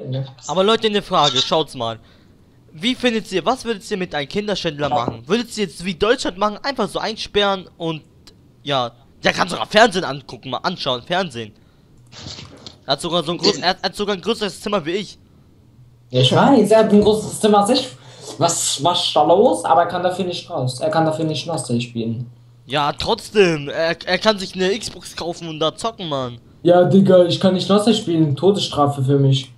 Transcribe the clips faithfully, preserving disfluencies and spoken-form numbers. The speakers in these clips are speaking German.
ne? Aber Leute, eine Frage, schaut's mal. Wie findet ihr, was würdet ihr mit einem Kinderschändler machen? Würdet ihr jetzt wie Deutschland machen, einfach so einsperren und ja, der kann sogar Fernsehen angucken, mal anschauen, Fernsehen. Er hat sogar so ein groß, er hat sogar ein größeres Zimmer wie ich. Ja, ich weiß, er hat ein großes Zimmer sich. Was, was ist da los? Aber er kann dafür nicht raus. Er kann dafür nicht Schnauze spielen. Ja, trotzdem, er, er kann sich eine Xbox kaufen und da zocken, Mann. Ja, Digga, ich kann nicht Schnauze spielen. Todesstrafe für mich.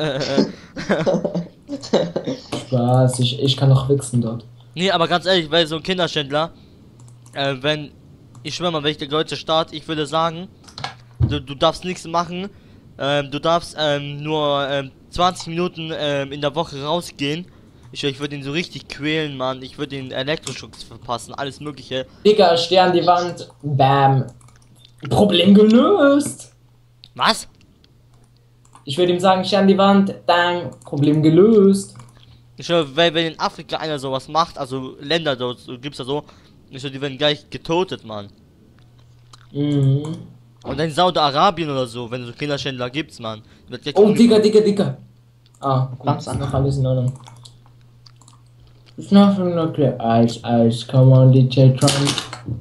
Spaß, ich, ich kann noch wichsen dort. Nee, aber ganz ehrlich, weil so ein Kinderschändler, äh, wenn, ich schwör mal, wenn ich der deutsche Staat, ich würde sagen, du, du darfst nichts machen, ähm, du darfst ähm, nur ähm, zwanzig Minuten ähm, in der Woche rausgehen. Ich, ich würde ihn so richtig quälen, Mann. Ich würde ihn Elektroschocks verpassen, alles mögliche. Digga, steh an die Wand. Bam. Problem gelöst. Was? Ich würde ihm sagen, steh an die Wand. Dang. Problem gelöst. Ich schwör, weil wenn in Afrika einer sowas macht, also Länder dort so, gibt's ja so, ich schwör, die werden gleich getötet, Mann. Mhm. Und in Saudi-Arabien oder so, wenn es so Kinderschändler gibt's, Mann. Oh, Digga, Digga, Digga. Ah, gut, ist noch alles in Ordnung. It's nothing like ice, ice, come on, D J Trump.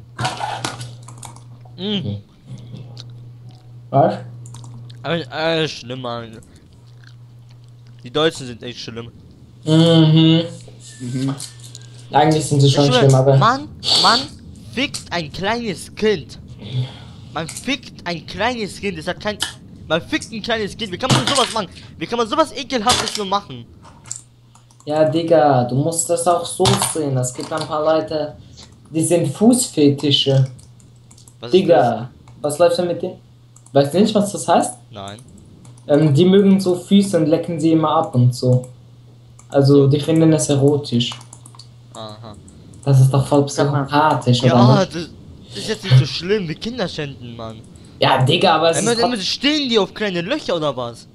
Mhm. Was? Aber, äh, schlimm, Mann. Die Deutschen sind echt schlimm. Mhm. Mhm. Eigentlich sind sie schon Ich schlimm, schwör, aber... Mann, Mann fickt ein kleines Kind. Man fickt ein kleines Kind, das hat kein... Man fickt ein kleines Kind, wie kann man sowas machen? Wie kann man sowas ekelhaftes nur machen? Ja, Digga, du musst das auch so sehen. Es gibt ein paar Leute, die sind Fußfetische. Was Digga, was läuft da mit denen? Weißt du nicht, was das heißt? Nein. Ähm, die mögen so Füße und lecken sie immer ab und so. Also, die finden es erotisch. Aha. Das ist doch voll psychopathisch, oder Ja, nicht? das ist jetzt nicht so schlimm wie Kinderschänden, Mann. Ja, Digga, aber es Einmal, ist... einmal stehen die auf kleine Löcher oder was?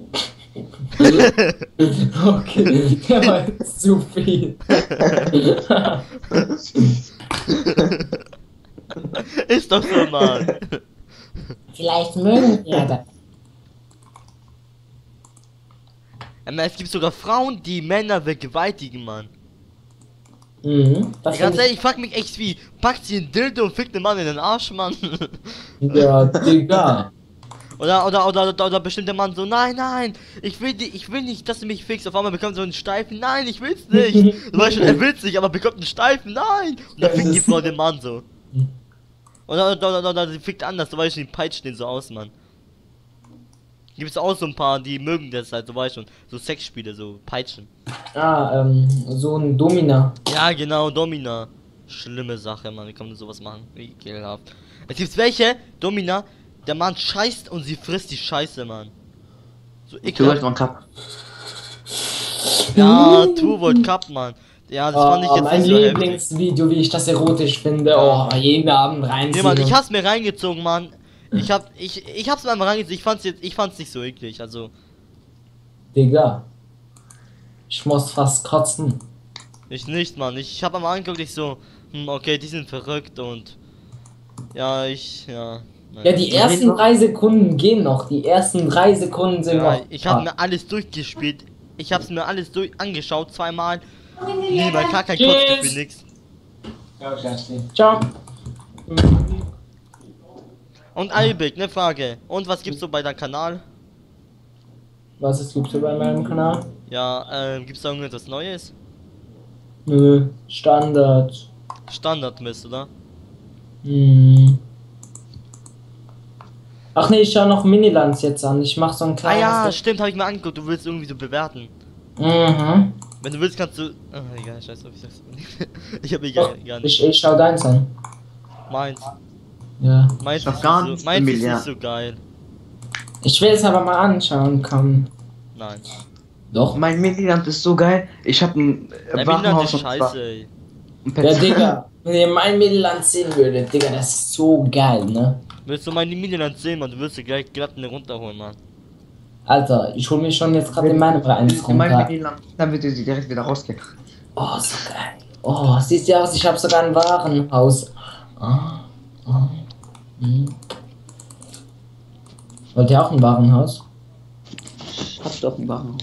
Okay, der war jetzt zu viel. Ist doch so, Mann. Vielleicht mögen wir das. Es gibt sogar Frauen, die Männer vergewaltigen, Mann. Mhm, das Ganz find ehrlich, ich frag mich echt wie, packt sie einen Dildo und fickt den Mann in den Arsch, Mann. ich- Ja, Digga. Oder, oder, oder, oder, oder bestimmt der Mann so, nein, nein, ich will, die, ich will nicht, dass du mich fickst. Auf einmal bekommt so einen Steifen, nein, ich will's nicht. Du weißt schon, er will's nicht, aber bekommt einen Steifen, nein. Und dann Das fickt die ist- Frau den Mann so. Oder, oder, oder, oder, sie fickt anders, du weißt schon, die peitscht den so aus, Mann. Gibt's auch so ein paar, die mögen das halt, du weißt schon, so Sexspiele, so peitschen. Ah, ähm, so ein Domina. Ja, genau, Domina. Schlimme Sache, Mann, wie kann man sowas machen? Ekelhaft. Es gibt welche, Domina, der Mann scheißt und sie frisst die Scheiße, Mann. So Du ekelhaft. wolltest mal Cup. Ja, Two Volt Cup, Mann. Ja, das fand ich Oh, jetzt mein nicht so heftig. Lieblingsvideo, wie ich das erotisch finde. Oh, jeden Abend reinziehen. Nee, Mann, ich hab's mir reingezogen, Mann. Ich hab, ich, ich hab's mir einmal reingezogen, ich fand's jetzt, ich fand's nicht so eklig, also. Digga. Ich muss fast kotzen. Ich nicht, Mann. Ich hab einmal angeguckt, ich so, hm, okay, die sind verrückt und. Ja, ich, ja. Ja, die ersten drei Sekunden gehen noch. Die ersten drei Sekunden sind Ja, noch. ich hab mir alles durchgespielt. Ich hab's mir alles durch angeschaut, zweimal. Nee, mein gar kein Kotzgefühl, nix. Ciao. Und Albig, ne Frage. Und was gibt's so bei deinem Kanal? Was es gibt so bei meinem Kanal? Ja, ähm, gibt's da irgendetwas Neues? Nö, Standard. Standardmist, oder? Hm. Ach nee, ich schau noch Minilands jetzt an. Ich mach so ein Ah kleines. ja, stimmt, habe ich mir angeguckt. Du willst irgendwie so bewerten. Mhm. Wenn du willst, kannst du. Ah, egal, scheiße, ich sag's nicht. Ich hab egal, gar nicht. Ich, ich schau deins an. Meins. Ja. Meins Doch ist, gar nicht nicht, so, meins ist Emilia. nicht so geil. Ich will es aber mal anschauen, komm. Nein. Doch. Mein Miniland ist so geil. Ich hab ein äh, Dein Miniland ist und zwar scheiße, ey. ein Ja, Pet. Digga. Wenn ihr mein Miniland sehen würdet, Digga, das ist so geil, ne? Willst du meine Miniland sehen, Mann? Du wirst dir gleich glatt eine runterholen, Mann. Alter, ich hol mir schon jetzt gerade in meine eins In mein runter. Miniland, dann wird sie direkt wieder rausgehen. Oh, so geil. Oh, siehst du aus, ich hab sogar ein Warenhaus. Ah, ah, hm. Wollt ihr auch ein Warenhaus? Ich hab stoppen, Warenhaus.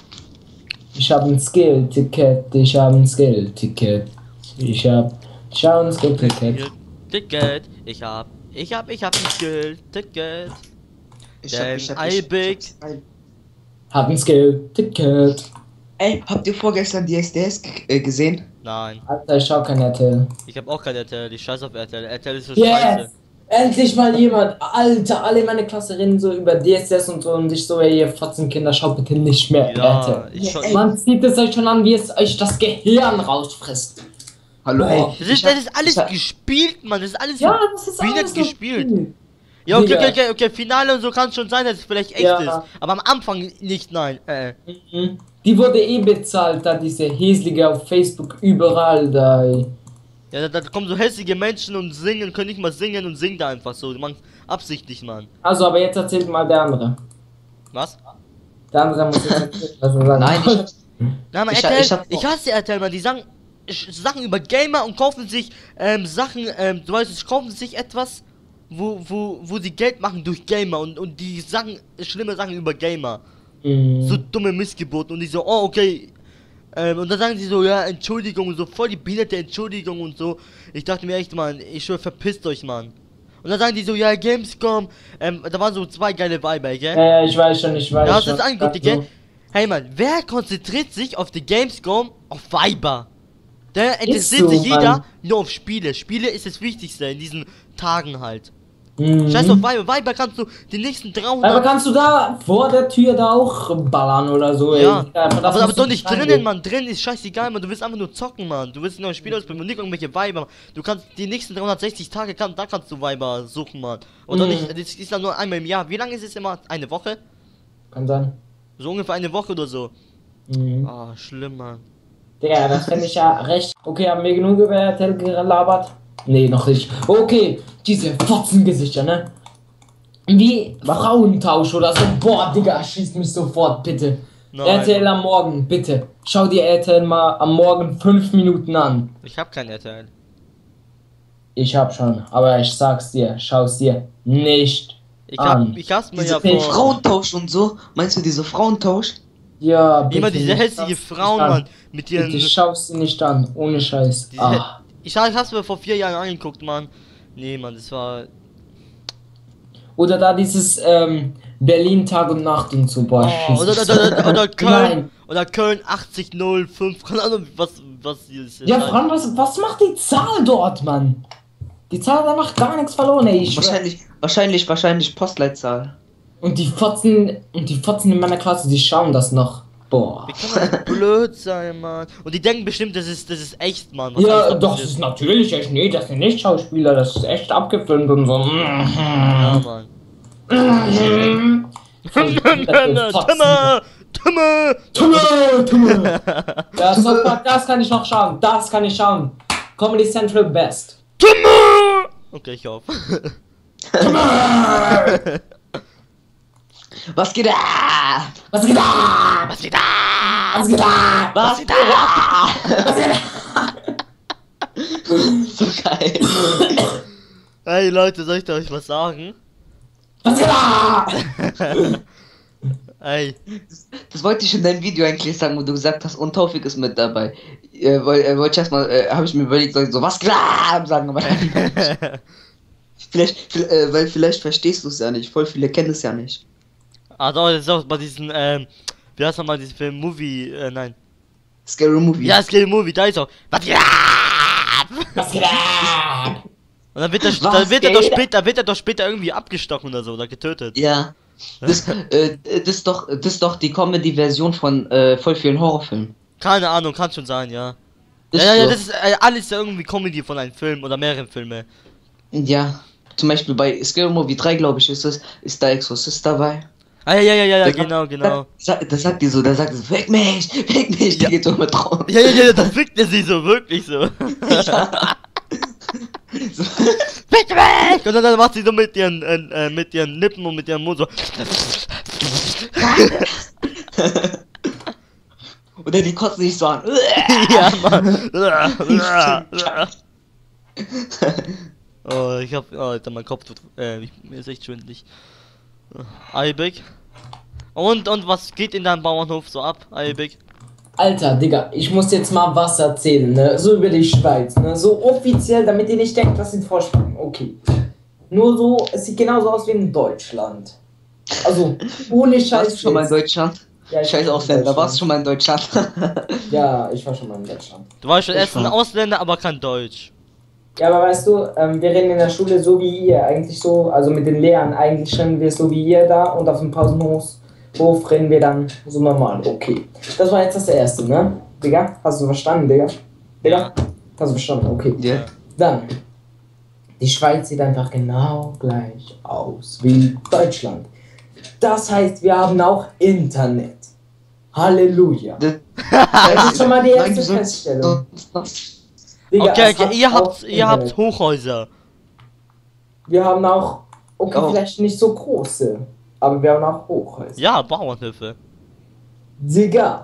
Ich habe ein Skill-Ticket, ich habe ein Skill-Ticket. Ich habe ich hab ein Skill-Ticket. Ticket, ich hab, ich hab, ich hab ein Skill-Ticket. Ich Denn ich Eibig- ich hab- Hab ein Skill-Ticket. Ey, habt ihr vorgestern die S D S g- äh, gesehen? Nein, Alter, ich schau kein R T L. ich hab auch kein R T L, ich scheiß auf R T L. R T L ist so Yes! scheiße. Endlich mal jemand. Alter, alle meine Klasse reden so über D S S und so und ich so, ey, ihr Fotzenkinder, schaut bitte nicht mehr Ja, R T L. ich schon. Man sieht es euch schon an, wie es euch das Gehirn rausfrisst. Hallo, Boah. ey. Das ist, ich hab- das ist alles ich hab- gespielt, Mann, das ist alles Ja, so das ist behindert alles so gespielt. viel. Ja, okay, Digga. okay, okay, okay, Finale und so kann es schon sein, dass es vielleicht echt Ja. ist. Aber am Anfang nicht, nein. Äh. Mhm. Die wurde eh bezahlt, da diese hässliche auf Facebook überall da. Ey. Ja, da, da kommen so hässliche Menschen und singen, können nicht mal singen und singen da einfach so. Die machen absichtlich, Mann. Also, aber jetzt erzählt mal der andere. Was? Der andere muss jetzt erzählen, was er sagt. Nein, ich, Na, aber Ich R T hab- L, ich hab- ich hasse R T L, Mann, die sagen sch- Sachen über Gamer und kaufen sich ähm, Sachen, ähm, du weißt, sie kaufen sich etwas, wo, wo, wo sie Geld machen durch Gamer und, und die sagen schlimme Sachen über Gamer. Mhm. So dumme Missgeburten und die so, oh, okay. Ähm, und dann sagen sie so, ja, Entschuldigung und so, voll die behinderte Entschuldigung und so. Ich dachte mir echt, Mann, ich schwör, verpisst euch, Mann. Und dann sagen die so, ja, Gamescom, ähm, da waren so zwei geile Weiber, gell? Ja, ja, ich weiß schon, ich weiß Ja, hast schon. du das angeguckt, Ja, gell? so. Hey, Mann, wer konzentriert sich auf die Gamescom auf Weiber? Der interessiert so, sich jeder Mann. nur auf Spiele. Spiele ist das Wichtigste in diesen Tagen halt. Mhm. Scheiß auf Weiber, Weiber kannst du die nächsten dreihundert... Aber kannst du da vor der Tür da auch ballern oder so, ey? Ja, Ja, das aber, aber muss doch nicht drinnen, angehen. Mann. Drin ist scheißegal, Mann. Du willst einfach nur zocken, Mann. Du willst nur ein Spiel ausprobieren und nicht irgendwelche Weiber. Du kannst die nächsten dreihundertsechzig Tage, kann, da kannst du Weiber suchen, Mann. Und doch Mhm. nicht, das ist dann nur einmal im Jahr. Wie lange ist es immer? Eine Woche? Kann sein. So ungefähr eine Woche oder so. Mhm. Ah, schlimm, Mann. Digga, das finde ich ja recht. Okay, haben wir genug über R T L gelabert? Nee, noch nicht. Okay, diese Fotzengesichter, ne? Wie Frauentausch oder so. Boah, Digga, schießt mich sofort, bitte. Nein. R T L am Morgen, bitte. Schau dir R T L mal am Morgen fünf Minuten an. Ich hab kein R T L. Ich hab schon, aber ich sag's dir, schau's dir nicht Ich an. hab, ich hab's mir diese ja Fake vor... Frauentausch und so. Meinst du diese Frauentausch? Ja, bitte. Immer diese nicht. hässliche Schau's Frauen, nicht an. Mann. Mit ihren... Bitte schau's dir nicht an, ohne Scheiß. Diese, Ah. ich, hab- ich hab's mir vor vier Jahren angeguckt, Mann. Nee, Mann, das war... Oder da dieses ähm, Berlin Tag und Nacht und so, boah, Oh, schieß oder, mich oder, so. oder, oder Köln, Nein. oder Köln achtzig null fünf, keine Ahnung, was, was hier ist. Ja, vor allem, was, was macht die Zahl dort, Mann? Die Zahl, da macht gar nichts verloren, ey. Ich schwör. Wahrscheinlich, wahrscheinlich, wahrscheinlich Postleitzahl. Und die Fotzen, und die Fotzen in meiner Klasse, die schauen das noch. Boah. Wie kann man denn blöd sein, Mann? Und die denken bestimmt, das ist, das ist echt, Mann. was Ja, alles da doch, das passiert. ist natürlich echt, nee, das sind nicht Schauspieler, das ist echt abgefilmt und so. Ja, Mann. Mhm. Timme, Timme, Timme. Tumme, Tumme. Ja, so, das kann ich noch schauen, das kann ich schauen. Comedy Central Best. Timme. Okay, ich auf. Was geht da? Was geht da? Was geht da? Was geht da? Was geht da? Was geht da? So geil. Hey Leute, soll ich euch was sagen? Was geht da? Ey, Das wollte ich in deinem Video eigentlich sagen, wo du gesagt hast, und Taufik ist mit dabei. Äh, woll- äh, wollte ich erstmal, äh, habe ich mir überlegt, soll ich so, was klar sagen, aber vielleicht, vi- äh, weil vielleicht verstehst du es ja nicht, voll viele kennen es ja nicht. ah doch, das ist auch bei diesen, ähm, wie heißt nochmal diesen Film, Movie, äh, nein. Scary Movie. Ja, Scary Movie, da ist auch, was geht ab? Was geht da? Und dann wird er, Was dann wird er doch geht? später, wird er doch später irgendwie abgestochen oder so, oder getötet. Ja. Das, äh, das ist doch, das ist doch die Comedy-Version von äh, voll vielen Horrorfilmen. Keine Ahnung, kann schon sein, ja. Das ja, ja, ja, so. das ist äh, alles ja irgendwie Comedy von einem Film oder mehreren Filmen. Ja. Zum Beispiel bei Scary Movie drei, glaube ich, ist es, ist der Exorcist dabei. Ah, ja, ja, ja, ja, ja Der genau, sagt- genau. Sagt, das sagt die so, der sagt so, weg mich, weg mich, Ja. die geht so mit drauf. Ja, ja, ja, da fickt er sie so, wirklich so. So. Fick weg! Und dann, dann macht sie so mit ihren, äh, äh, mit ihren Lippen und mit ihrem Mund so. Oder die kotzen sich so an. Ja, Mann. Oh, ich hab, oh, Alter, mein Kopf tut, äh, ich, mir ist echt schwindelig. Eibig. Und, und was geht in deinem Bauernhof so ab, Eibig? Alter, Digga, ich muss jetzt mal was erzählen, ne? So über die Schweiz, ne? So offiziell, damit ihr nicht denkt, das sind Vorspann. Okay. Nur so, es sieht genauso aus wie in Deutschland. Also, ohne Scheiß. Warst du schon mal in Deutschland? Ja, ich Scheiß war schon in Ausländer, warst du schon mal in Deutschland? Ja, ich war schon mal in Deutschland. Du warst schon Ich erst ein war- Ausländer, aber kein Deutsch. Ja, aber weißt du, ähm, wir reden in der Schule so wie ihr, eigentlich so, also mit den Lehrern, eigentlich reden wir so wie ihr da und auf dem Pausenhof Hof reden wir dann so normal. Okay. Das war jetzt das erste, ne? Digga, hast du verstanden, Digga? Digga? Ja. Hast du verstanden, okay. Ja. Dann, die Schweiz sieht einfach genau gleich aus wie Deutschland. Das heißt, wir haben auch Internet. Halleluja. Das ist schon mal die erste Feststellung. Digga, Okay, es okay, hat ihr auch habt, ihr habt Internet. Hochhäuser. Wir haben auch, okay, Oh. vielleicht nicht so große, aber wir haben auch Hochhäuser. Ja, Bauernhöfe. Digga.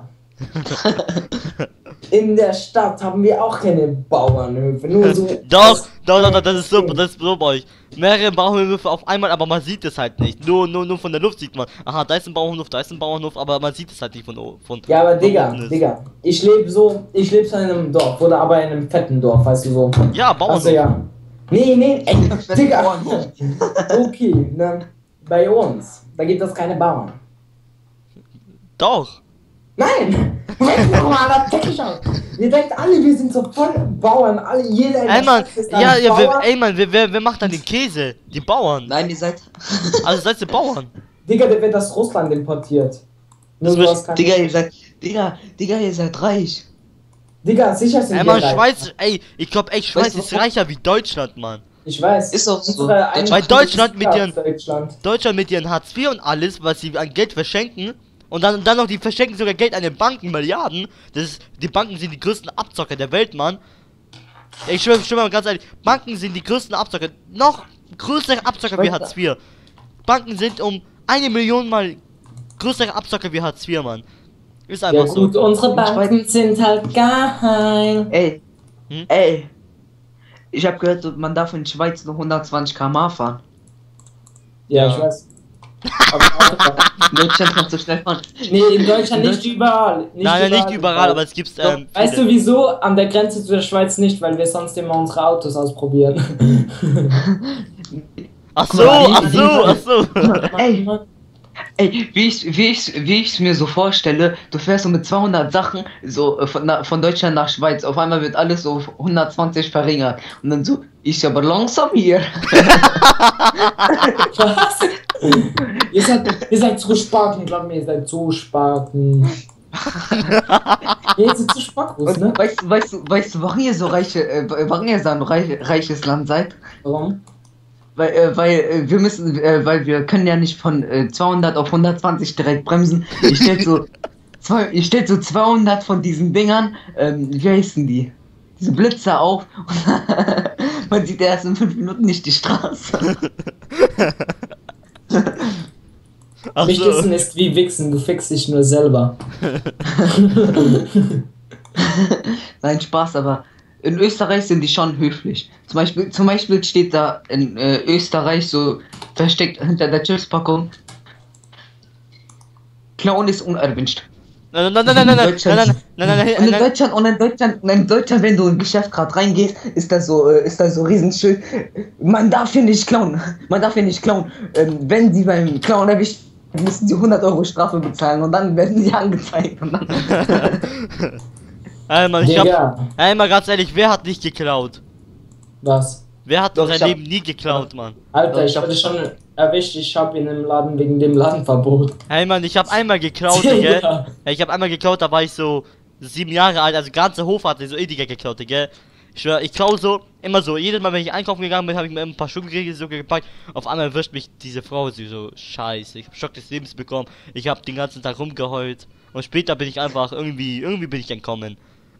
In der Stadt haben wir auch keine Bauernhöfe, nur so. Doch, doch, doch, doch, das ist so, das ist so bei euch. Mehrere Bauernhöfe auf einmal, aber man sieht es halt nicht. Nur, nur, nur von der Luft sieht man. Aha, da ist ein Bauernhof, da ist ein Bauernhof, aber man sieht es halt nicht von o- von. Ja, aber von Digga, unten ist. Digga, ich lebe so, ich lebe so in einem Dorf, oder aber in einem fetten Dorf, weißt du so. Ja, Bauernhof. Also ja. Nee, nee, ey, fetten Digga. Bauernhof. Okay, ne, bei uns, da gibt es keine Bauern. Doch. Nein! Moment nochmal, das check ich aus. Ihr denkt alle, wir sind so voll Bauern, alle, jeder in der Ey, Mann, Stadt ist ein ja, ja, Bauer. wer, ey, Mann, wer, wer, wer macht dann den Käse? Die Bauern. Nein, ihr seid. Also seid ihr Bauern. Digga, der wird aus Russland importiert. Nur Das so wird- aus kein- Digga, ihr seid. Digga, Digga, ihr seid reich. Digga, sicher sind Ey, wir Mann, reich. Schweiz, ey, ich glaub echt, Schweiz Weißt du, ist warum? reicher wie Deutschland, Mann. Ich weiß. Ist doch so. Unsere eine Weil Stunde Deutschland ist mit klar, ihren- Deutschland. Deutschland mit ihren Hartz vier und alles, was sie an Geld verschenken. Und dann, dann noch, die verschenken sogar Geld an den Banken, Milliarden. Das ist, die Banken sind die größten Abzocker der Welt, Mann. Ich schwöre, ich schwöre mal ganz ehrlich, Banken sind die größten Abzocker. Noch größere Abzocker wie Schweizer. Hartz vier. Banken sind um eine Million mal größere Abzocker wie Hartz vier, Mann. Ist Ja einfach gut, so. unsere Und Banken sind halt geheim. Ey. Hm? Ey. Ich hab gehört, man darf in Schweiz nur hundertzwanzig Kilometer pro Stunde fahren. Ja, Ja. ich weiß. Aber Autobahn. In Deutschland kannst du schnell fahren. Nee, in Deutschland In nicht überall. Nicht Nein, nein, nicht überall, aber es gibt ähm, Weißt du viele. wieso? An der Grenze zu der Schweiz nicht, weil wir sonst immer unsere Autos ausprobieren. Ach Guck so, mal, ach so, ach so. Ey. Ey, wie ich wie ich wie ich es mir so vorstelle, du fährst so mit zweihundert Sachen so äh, von, na- von Deutschland nach Schweiz, auf einmal wird alles so auf hundertzwanzig verringert und dann so, ist aber langsam hier. Was? ihr, seid, ihr seid zu Sparten, glaub mir, ihr seid zu Sparten. ihr seid zu Sparkus, Und ne? weißt du, weißt du, weißt du, warum ihr so reiche, äh, warum ihr so ein reich, reiches Land seid? Warum? Weil, äh, weil äh, wir müssen, äh, weil wir können ja nicht von äh, zweihundert auf hundertzwanzig direkt bremsen. Ich stell so, zwei, ich stell so zweihundert von diesen Dingern, ähm, wie heißen die? Diese Blitzer auf und man sieht erst in fünf Minuten nicht die Straße. Ach Mich so. wissen ist wie Wichsen, du fixst dich nur selber. Nein, Spaß, aber in Österreich sind die schon höflich. Zum Beispiel, zum Beispiel steht da in äh, Österreich so versteckt hinter der Chipspackung: Clown ist unerwünscht. Nein, nein, nein, nein, nein, nein, nein, Deutschland- nein, nein, nein, Und nein, in nein. Deutschland, und in Deutschland, und in Deutschland, wenn du in ein Geschäft gerade reingehst, ist das so, äh, ist das so Riesenschild. Man darf hier nicht klauen. Man darf hier nicht klauen. Ähm, wenn sie beim Klauen erwischt, müssen sie hundert Euro Strafe bezahlen und dann werden sie angezeigt. Und dann Ey, Mann, ich hab, Digga, ey, mal ganz ehrlich, wer hat nicht geklaut? was? Wer hat Doch, in ich seinem hab- Leben nie geklaut, Mann? Alter, Ja, ich ich hab- wurde schon erwischt, ich hab ihn im Laden wegen dem Ladenverbot. Hey, Mann, ich hab einmal geklaut, gell? Ja, ich hab einmal geklaut, da war ich so sieben Jahre alt, also ganze Hof hatte so Ediger geklaut, gell? Ich schwör, ich klau so, immer so, jedes Mal, wenn ich einkaufen gegangen bin, habe ich mir ein paar Schokoriegel so gepackt. Auf einmal wischt mich diese Frau, sie so, scheiße, ich hab Schock des Lebens bekommen. Ich hab den ganzen Tag rumgeheult. Und später bin ich einfach, irgendwie, irgendwie bin ich entkommen.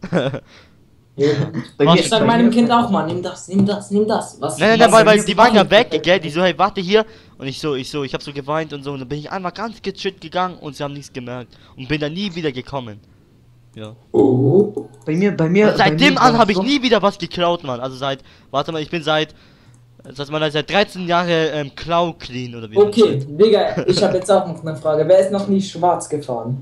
Bei Was? mir- Ich sag bei meinem mir- Kind auch mal, nimm das, nimm das, nimm das. Was, Nein, nein, was nein, weil, weil willst die du waren ja machen? weg, gell? Die so, hey, warte hier. Und ich so, ich so, ich hab so geweint und so. Und dann bin ich einmal ganz gechillt gegangen und sie haben nichts gemerkt. Und bin dann nie wieder gekommen. Ja. Oh. Bei mir, bei mir. Und seitdem bei mir an war habe ich so- nie wieder was geklaut, Mann. Also seit, warte mal, ich bin seit Das heißt, man ist seit dreizehn Jahre ähm, Klau clean oder wie? Okay, Digga, ich habe jetzt auch noch eine Frage. Wer ist noch nie schwarz gefahren?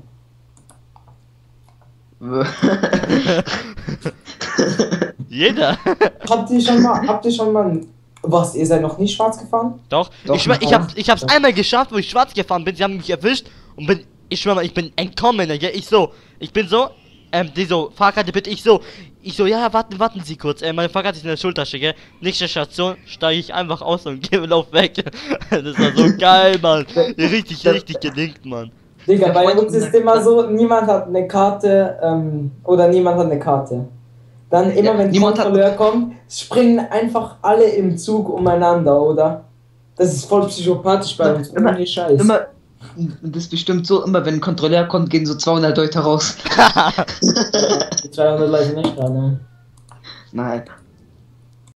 Jeder. Habt ihr schon mal, habt ihr schon mal, was, ihr seid noch nie schwarz gefahren? Doch, Doch, ich schwör, ich ja. hab, ich hab's einmal geschafft, wo ich schwarz gefahren bin, sie haben mich erwischt und bin, ich schwör mal, ich bin entkommen, ja, ich so, ich bin so, ähm, die so, Fahrkarte bitte, ich so, ich so, ja, warten, warten Sie kurz, äh, meine Fahrkarte ist in der Schultasche, gell, nächste Station, steige ich einfach aus und gebe lauf weg, das war so geil, Mann, richtig, richtig gelingt, Mann. Digga, Der bei Freund uns ist immer so, niemand hat eine Karte, ähm, oder niemand hat eine Karte. Dann immer Ja, wenn niemand hat- Kontrolleur kommt, springen einfach alle im Zug umeinander, oder? Das ist voll psychopathisch bei uns, Immer- ohne Scheiß. Immer, das ist bestimmt so, immer wenn ein Kontrolleur kommt, gehen so zweihundert Leute raus. Die zweihundert Leute nicht gerade. Nein.